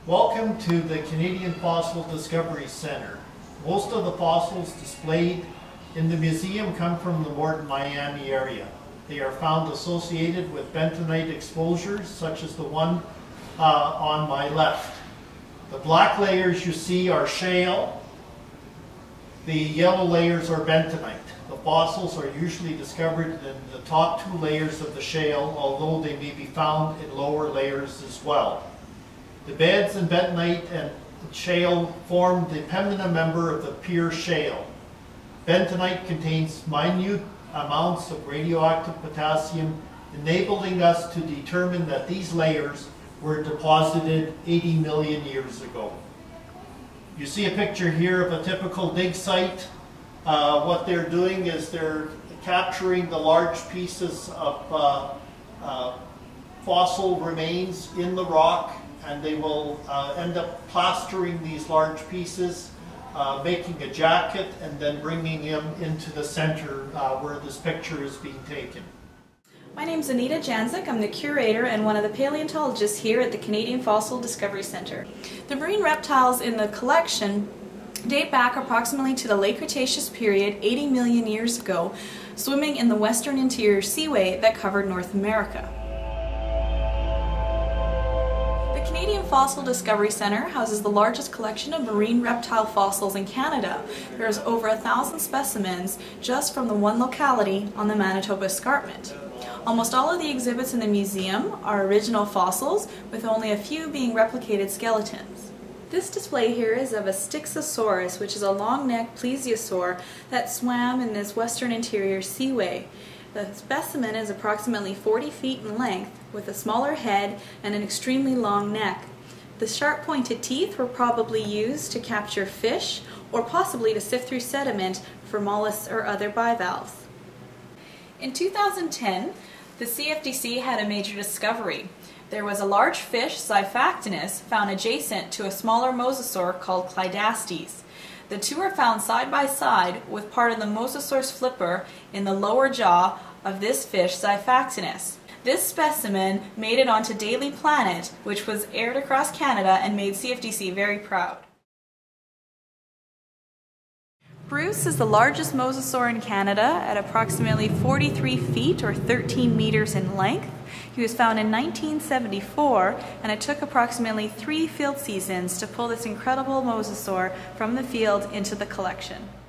Welcome to the Canadian Fossil Discovery Centre. Most of the fossils displayed in the museum come from the Morden, Miami area. They are found associated with bentonite exposures such as the one on my left. The black layers you see are shale. The yellow layers are bentonite. The fossils are usually discovered in the top two layers of the shale, although they may be found in lower layers as well. The beds in bentonite and shale form the Pembina member of the pure shale. Bentonite contains minute amounts of radioactive potassium, enabling us to determine that these layers were deposited 80 million years ago. You see a picture here of a typical dig site. What they're doing is they're capturing the large pieces of fossil remains in the rock, and they will end up plastering these large pieces, making a jacket, and then bringing them into the center where this picture is being taken. My name is Anita Janzic. I'm the curator and one of the paleontologists here at the Canadian Fossil Discovery Centre. The marine reptiles in the collection date back approximately to the late Cretaceous period, 80 million years ago, swimming in the western interior seaway that covered North America. The Canadian Fossil Discovery Centre houses the largest collection of marine reptile fossils in Canada. There is over 1,000 specimens just from the one locality on the Manitoba Escarpment. Almost all of the exhibits in the museum are original fossils, with only a few being replicated skeletons. This display here is of a Styxosaurus, which is a long-necked plesiosaur that swam in this western interior seaway. The specimen is approximately 40 feet in length, with a smaller head and an extremely long neck. The sharp-pointed teeth were probably used to capture fish, or possibly to sift through sediment for mollusks or other bivalves. In 2010, the CFDC had a major discovery. There was a large fish, Xiphactinus, found adjacent to a smaller mosasaur called Clydastes. The two are found side by side with part of the Mosasaurs flipper in the lower jaw of this fish, Xiphactinus. This specimen made it onto Daily Planet, which was aired across Canada and made CFDC very proud. Bruce is the largest mosasaur in Canada at approximately 43 feet or 13 meters in length. He was found in 1974, and it took approximately 3 field seasons to pull this incredible mosasaur from the field into the collection.